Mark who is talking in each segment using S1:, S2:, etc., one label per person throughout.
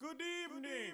S1: Good evening.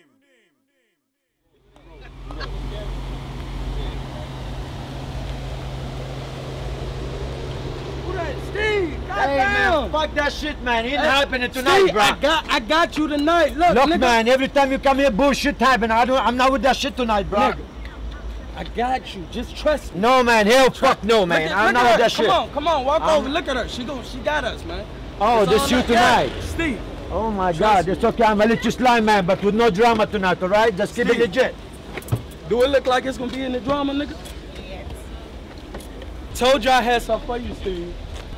S2: Steve,
S3: hey man, fuck that shit, man. It ain't happening tonight,
S2: Steve,
S3: bro.
S2: I got you tonight. Look, nigga.
S3: Man, every time you come here, bullshit happen. I'm not with that shit tonight, bro.
S2: Nigga, I got you. Just trust me.
S3: No, man. Hell, fuck no, man. I'm not with that shit.
S2: Come on, walk over. Look at her. She got us, man.
S3: Oh, this you tonight.
S2: Yeah. Steve.
S3: Oh my God, it's okay. I'm gonna let you slide, man, but with no drama tonight, all right? Just keep it legit.
S2: Do it look like it's gonna be in the drama, nigga? Yes. Told you I had something for you, Steve.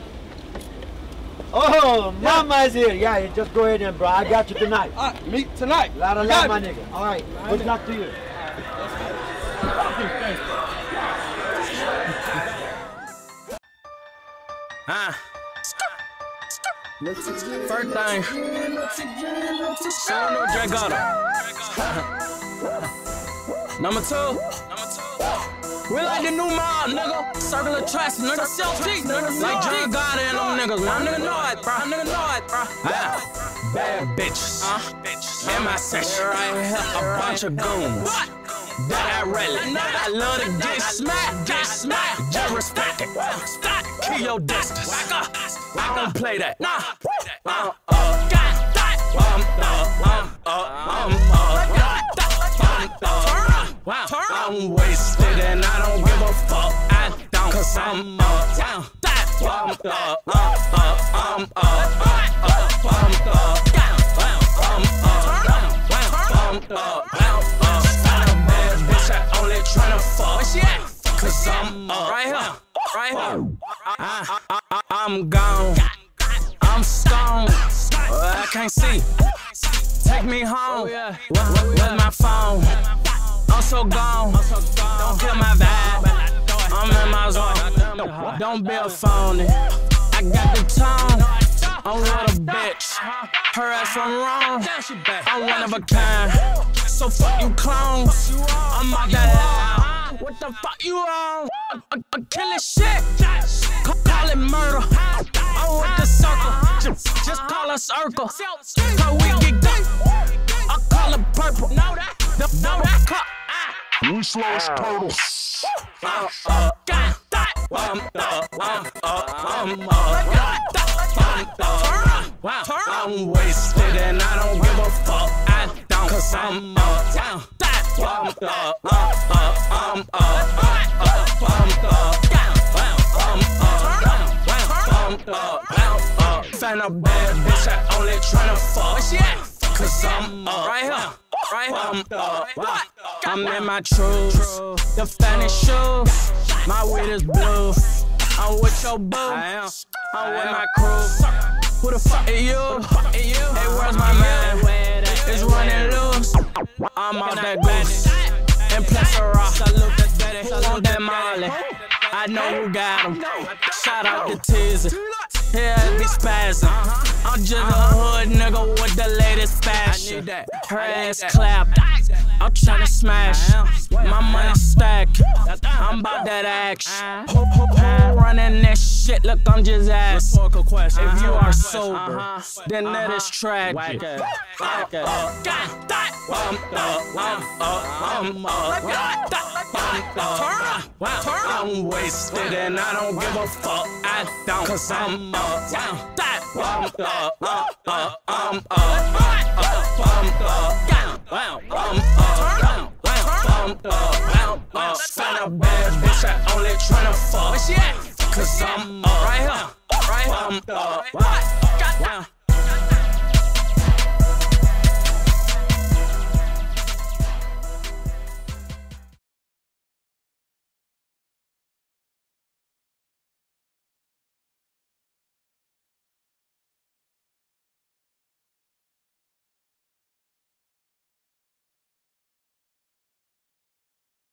S3: Oh, Mama's here. Yeah, you just go ahead and, bro. I got you tonight.
S2: Meet tonight.
S3: Lot of love, my nigga. All right, good luck to you.
S4: First thing, Solo Dragata. Number two, we like the new mob, nigga. Circle of trust, nigga. CLG, nigga. Like John Gotti and them niggas, man. Nigga know it, bro. Nigga know it, bro. Bad bitches. In my section, right here, a bunch of goons. That I really, I love to get smacked, just respect it. Keep your distance. I don't play that. I'm wasted and I don't give a fuck. I don't, cause I'm tryna fuck. Where she at? Cause I'm right here, right here. I'm gone. I'm stoned. I can't see. Take me home with my phone. I'm so gone. Don't kill my vibe. I'm in my zone. Don't be a phony. I got the tone. I'm with a bitch. Her ass from wrong. I'm one of a kind. So fuck you clones. I'm out that line. What the fuck you on? I'm killing shit. Call it murder. I'm with the circle. Just call a circle. How we get got. I call it purple. Know that cup.
S5: We slow as turtles.
S4: I'm wasted and I don't give a fuck. I don't, cause I'm Find a bad bitch, I only tryna fuck. Where she at? Cause I'm right here, right here. I'm in my truth, the fanny shoes. My weed is blue. I'm with your boo. I'm with my crew. Who the fuck are you? Hey, where's my man? It's running loose. I'm out that goose. And plus a rock. Who want that Molly? I know who got him. Shout out to Teaser. Yeah, be spazzing. I'm just a hood nigga with the latest fashion. Her ass clapped. I'm tryna smash. My money stacked. I'm about that action. Who running that shit? Look, I'm just asking. If you are sober, then that is tragic. I'm wasted and I don't give a fuck. I don't, cause I'm Find a bad bitch, I only tryna fuck. Where she at? Cause I'm right here, right here.